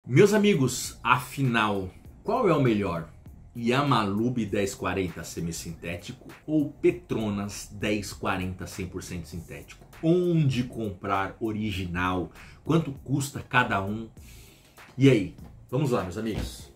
Meus amigos, afinal, qual é o melhor? Yamalube 1040 semissintético ou Petronas 1040 100% sintético? Onde comprar original? Quanto custa cada um? E aí? Vamos lá, meus amigos.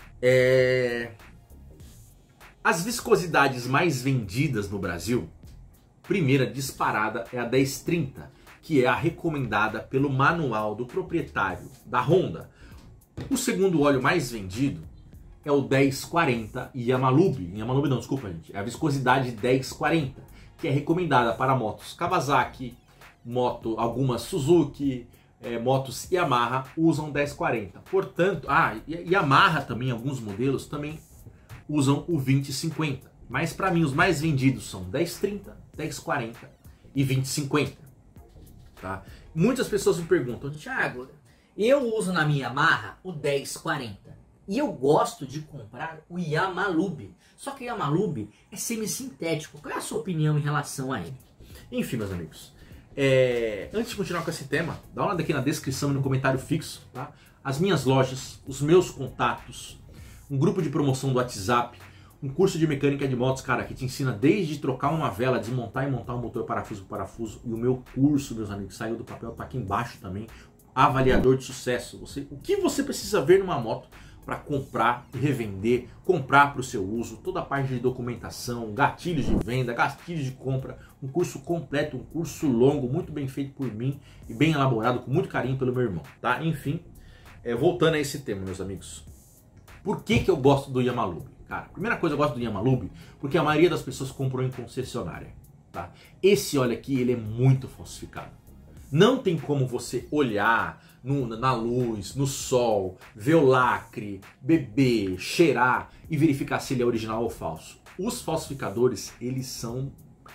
As viscosidades mais vendidas no Brasil, primeira disparada é a 1030, que é a recomendada pelo manual do proprietário da Honda. O segundo óleo mais vendido é o 1040 Yamalube. Yamalube não, desculpa, gente. É a viscosidade 1040, que é recomendada para motos Kawasaki, algumas Suzuki, motos Yamaha usam 1040. Portanto, Yamaha também, alguns modelos também usam o 2050. Mas para mim os mais vendidos são 1030, 1040 e 2050. Tá? Muitas pessoas me perguntam, Thiago, eu uso na minha Yamaha o 1040 e eu gosto de comprar o Yamalube. Só que o Yamalube é semissintético. Qual é a sua opinião em relação a ele? Enfim, meus amigos, antes de continuar com esse tema, dá uma olhada aqui na descrição e no comentário fixo, tá? As minhas lojas, os meus contatos, um grupo de promoção do WhatsApp, um curso de mecânica de motos, cara, que te ensina desde trocar uma vela, desmontar e montar um motor parafuso por parafuso. E o meu curso, meus amigos, saiu do papel, tá aqui embaixo também. Avaliador de sucesso. O que você precisa ver numa moto para comprar e revender, comprar para o seu uso, toda a parte de documentação, gatilhos de venda, gatilhos de compra, um curso completo, um curso longo, muito bem feito por mim e bem elaborado, com muito carinho pelo meu irmão, tá? Enfim, voltando a esse tema, meus amigos. Por que eu gosto do Yamalube? Cara, primeira coisa, eu gosto do Yamalube porque a maioria das pessoas comprou em concessionária, tá? Esse óleo aqui, ele é muito falsificado. Não tem como você olhar na luz, no sol, ver o lacre, beber, cheirar e verificar se ele é original ou falso. Os falsificadores, eles são...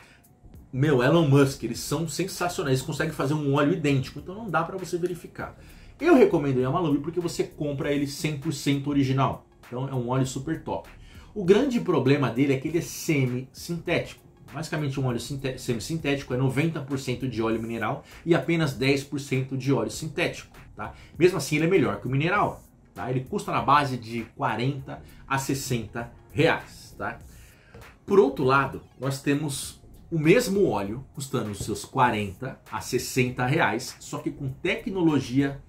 Elon Musk, eles são sensacionais. Eles conseguem fazer um óleo idêntico, então não dá pra você verificar. Eu recomendo o Yamalube porque você compra ele 100% original. Então é um óleo super top. O grande problema dele é que ele é semi-sintético. Basicamente um óleo semissintético é 90% de óleo mineral e apenas 10% de óleo sintético. Tá? Mesmo assim ele é melhor que o mineral. Tá? Ele custa na base de 40 a 60 reais. Tá? Por outro lado, nós temos o mesmo óleo custando os seus 40 a 60 reais, só que com tecnologia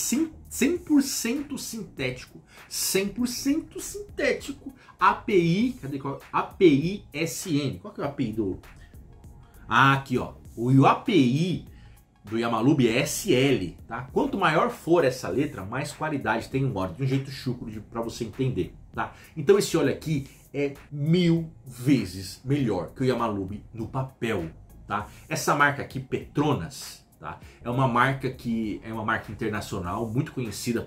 100% sintético, 100% sintético, API, cadê qual? API SN. Qual que é o API do... aqui ó, o API do Yamalube é SL, tá? Quanto maior for essa letra, mais qualidade tem o óleo, de um jeito chucro para você entender, tá? Então esse óleo aqui é 1000 vezes melhor que o Yamalube no papel, tá? Essa marca aqui, Petronas, tá? É uma marca internacional, muito conhecida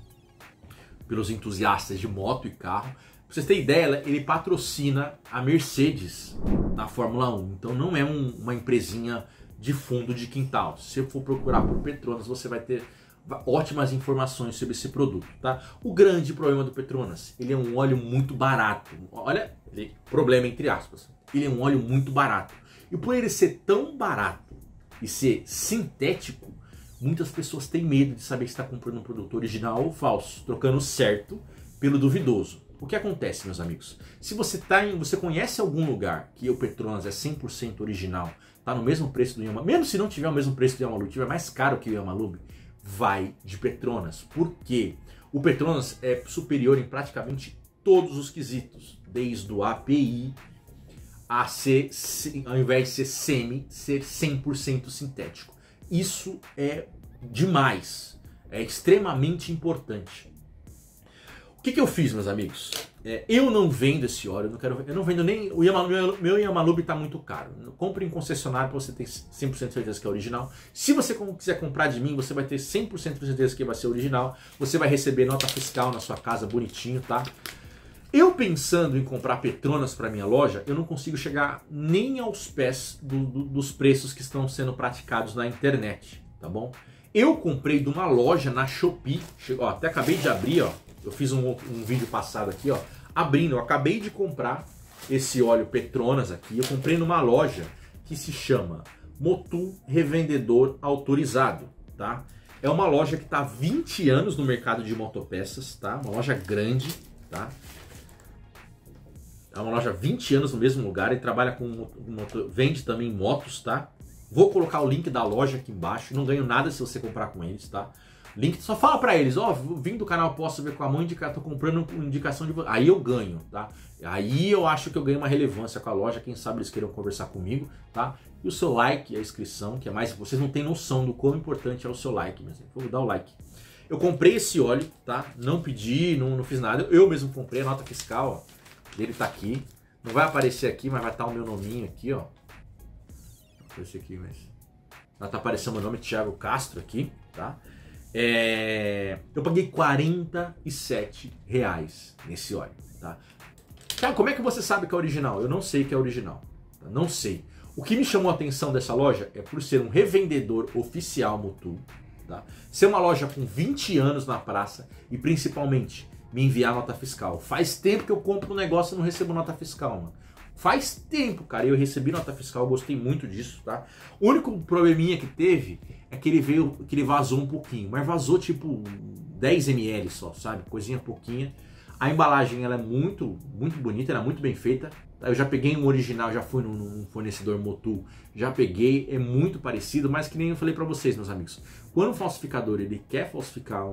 pelos entusiastas de moto e carro. Pra vocês terem ideia, ele patrocina a Mercedes na Fórmula 1. Então não é uma empresinha de fundo de quintal. Se você for procurar por Petronas, você vai ter ótimas informações sobre esse produto, tá? O grande problema do Petronas, ele é um óleo muito barato. Olha, problema entre aspas. Ele é um óleo muito barato. E por ele ser tão barato e ser sintético, muitas pessoas têm medo de saber se está comprando um produto original ou falso, trocando o certo pelo duvidoso. O que acontece, meus amigos? Se você conhece algum lugar que o Petronas é 100% original, está no mesmo preço do Yamalube, mesmo se não tiver o mesmo preço do Yamalube, tiver mais caro que o Yamalube, vai de Petronas. Por quê? O Petronas é superior em praticamente todos os quesitos, desde o API a ser, ao invés de ser ser 100% sintético. Isso é demais, é extremamente importante. O que eu fiz, meus amigos? Eu não vendo esse óleo, eu não vendo nem o Yamalube. Meu Yamalube está muito caro. Compre em concessionário para você ter 100% de certeza que é original. Se você quiser comprar de mim, você vai ter 100% de certeza que vai ser original. Você vai receber nota fiscal na sua casa bonitinho, tá? Eu pensando em comprar Petronas para minha loja, eu não consigo chegar nem aos pés dos preços que estão sendo praticados na internet, tá bom? Eu comprei de uma loja na Shopee, até acabei de abrir, ó. Eu fiz um vídeo passado aqui, ó, abrindo. Eu acabei de comprar esse óleo Petronas aqui. Eu comprei numa loja que se chama Motul Revendedor Autorizado, tá? É uma loja que está há 20 anos no mercado de motopeças, tá? Uma loja grande, tá? É uma loja há 20 anos no mesmo lugar e trabalha com vende também motos, tá? Vou colocar o link da loja aqui embaixo. Não ganho nada se você comprar com eles, tá? Link, só fala pra eles, ó, vim do canal Posso Ver com a Mão, tô comprando indicação de... Aí eu ganho, tá? Aí eu acho que eu ganho uma relevância com a loja, quem sabe eles queiram conversar comigo, tá? E o seu like e a inscrição, que é mais... Vocês não têm noção do quão importante é o seu like, meu exemplo. Vou dar o like. Eu comprei esse óleo, tá? Não pedi, não fiz nada. Eu mesmo comprei a nota fiscal, ó. Ele tá aqui. Não vai aparecer aqui, mas vai estar o meu nominho aqui, ó. Não aparecer aqui, mas... Tá aparecendo o meu nome, Thiago Castro aqui, tá? Eu paguei R$47 nesse óleo, tá? Cara, como é que você sabe que é original? Eu não sei que é original, tá? Não sei. O que me chamou a atenção dessa loja é por ser um revendedor oficial Motul, tá? Ser uma loja com 20 anos na praça e principalmente me enviar nota fiscal. Faz tempo que eu compro um negócio e não recebo nota fiscal, mano. Faz tempo, cara, eu recebi nota fiscal, eu gostei muito disso, tá? O único probleminha que teve é que ele vazou um pouquinho, mas vazou tipo 10 ml só, sabe? Coisinha pouquinha. A embalagem ela é muito bonita, ela é muito bem feita. Eu já peguei um original, já fui num fornecedor Motul, já peguei, é muito parecido, mas que nem eu falei pra vocês, meus amigos. Quando o falsificador ele quer falsificar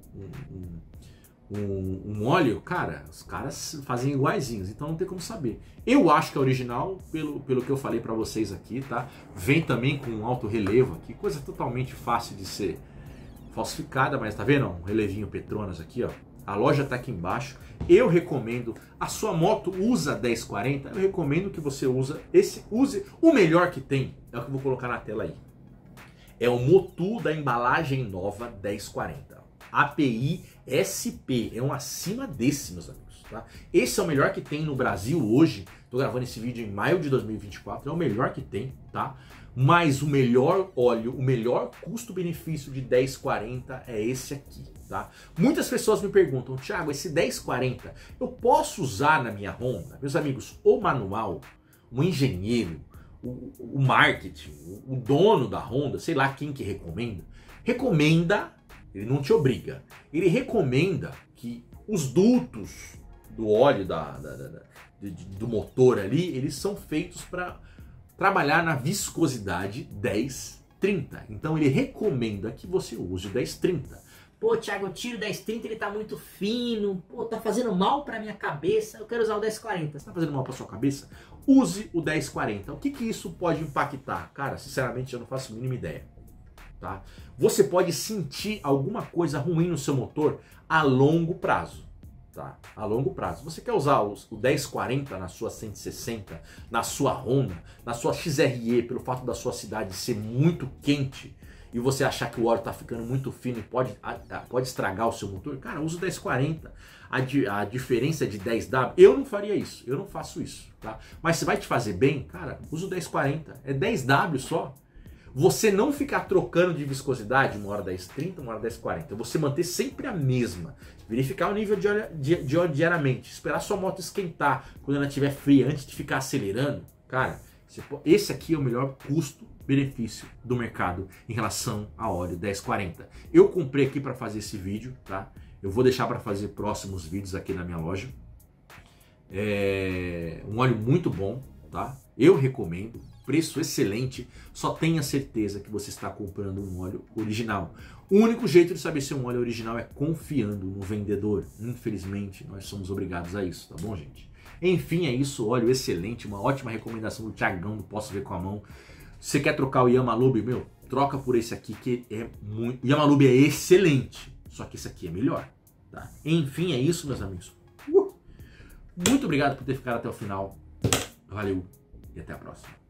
um óleo, cara, os caras fazem iguaizinhos, então não tem como saber. Eu acho que é original, pelo que eu falei pra vocês aqui, tá? Vem também com alto relevo aqui, coisa totalmente fácil de ser falsificada, mas tá vendo? Um relevinho Petronas aqui, ó. A loja tá aqui embaixo. Eu recomendo, a sua moto usa 1040, eu recomendo que você use o melhor que tem, é o que eu vou colocar na tela aí. É o Motul da embalagem nova 1040. API SP, é um acima desse, meus amigos, tá? Esse é o melhor que tem no Brasil hoje. Tô gravando esse vídeo em maio de 2024, é o melhor que tem, tá? Mas o melhor óleo, o melhor custo-benefício de 1040 é esse aqui, tá? Muitas pessoas me perguntam, Thiago, esse 1040 eu posso usar na minha Honda? Meus amigos, o manual, o engenheiro, o marketing, o dono da Honda, sei lá quem que recomenda, ele não te obriga, ele recomenda que os dutos do óleo do motor ali, eles são feitos para trabalhar na viscosidade 1030. Então ele recomenda que você use o 1030. Pô, Thiago, eu tiro o 1030, ele tá muito fino. Pô, tá fazendo mal pra minha cabeça. Eu quero usar o 1040. Tá fazendo mal pra sua cabeça? Use o 1040. O que isso pode impactar? Cara, sinceramente eu não faço a mínima ideia. Tá? Você pode sentir alguma coisa ruim no seu motor a longo prazo. Tá? A longo prazo. Você quer usar o 1040 na sua 160, na sua Honda, na sua XRE, pelo fato da sua cidade ser muito quente e você achar que o óleo está ficando muito fino e pode estragar o seu motor? Cara, usa o 1040. A diferença de 10W, eu não faria isso, eu não faço isso. Tá? Mas se vai te fazer bem, cara, usa o 1040. É 10W só. Você não ficar trocando de viscosidade, uma hora 1030, uma hora 1040. Você manter sempre a mesma. Verificar o nível de óleo diariamente. Esperar sua moto esquentar quando ela estiver fria, antes de ficar acelerando. Cara, esse aqui é o melhor custo-benefício do mercado em relação a óleo 1040. Eu comprei aqui para fazer esse vídeo, tá? Eu vou deixar para fazer próximos vídeos aqui na minha loja. É um óleo muito bom, tá? Eu recomendo. Preço excelente, só tenha certeza que você está comprando um óleo original. O único jeito de saber se um óleo original é confiando no vendedor. Infelizmente, nós somos obrigados a isso, tá bom, gente? Enfim, é isso, óleo excelente, uma ótima recomendação do Thiagão do Posso Ver com a Mão. Se você quer trocar o Yamalube, meu, troca por esse aqui que é muito... O Yamalube é excelente, só que esse aqui é melhor, tá? Enfim, é isso, meus amigos. Muito obrigado por ter ficado até o final. Valeu e até a próxima.